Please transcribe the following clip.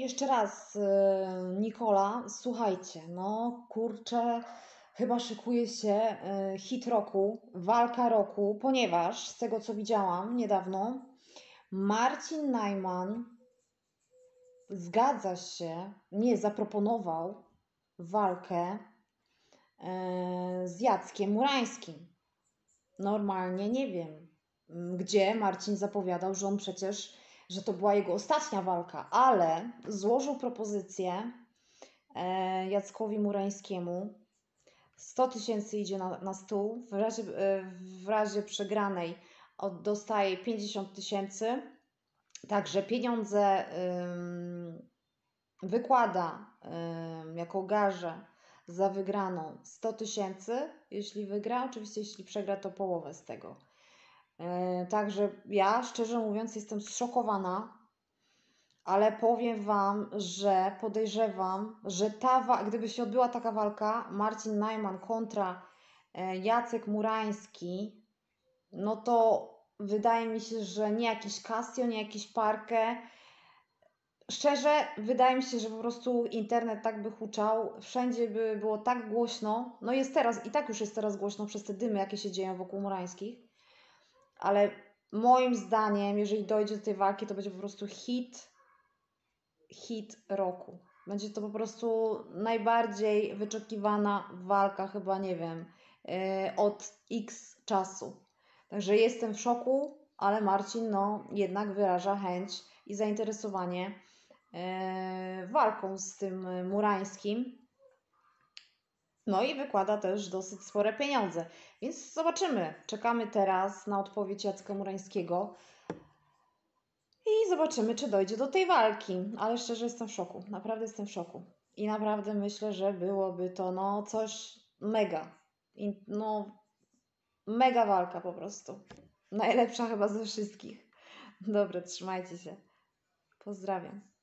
Jeszcze raz, Nikola, słuchajcie, no kurczę, chyba szykuje się hit roku, walka roku, ponieważ z tego co widziałam niedawno, Marcin Najman zgadza się, nie, zaproponował walkę z Jackiem Murańskim. Normalnie nie wiem, gdzie Marcin zapowiadał, że on przecież, że to była jego ostatnia walka, ale złożył propozycję Jackowi Murańskiemu. 100 tysięcy idzie na stół, w razie przegranej dostaje 50 tysięcy, także pieniądze wykłada jako garzę za wygraną 100 tysięcy, jeśli wygra, oczywiście jeśli przegra to połowę z tego. Także ja szczerze mówiąc jestem zszokowana, ale powiem Wam, że podejrzewam, że gdyby się odbyła taka walka, Marcin Najman kontra Jacek Murański, no to wydaje mi się, że nie jakiś Casio, nie jakiś Parkę. Szczerze, wydaje mi się, że po prostu internet tak by huczał, wszędzie by było tak głośno, no jest teraz, i tak już jest teraz głośno przez te dymy, jakie się dzieją wokół Murańskich, ale moim zdaniem, jeżeli dojdzie do tej walki, to będzie po prostu hit roku. Będzie to po prostu najbardziej wyczekiwana walka, chyba nie wiem, od X czasu. Także jestem w szoku, ale Marcin no jednak wyraża chęć i zainteresowanie walką z tym Murańskim. No i wykłada też dosyć spore pieniądze. Więc zobaczymy. Czekamy teraz na odpowiedź Jacka Murańskiego. I zobaczymy, czy dojdzie do tej walki. Ale szczerze jestem w szoku. Naprawdę jestem w szoku. I naprawdę myślę, że byłoby to no coś mega. No mega walka po prostu. Najlepsza chyba ze wszystkich. Dobra, trzymajcie się. Pozdrawiam.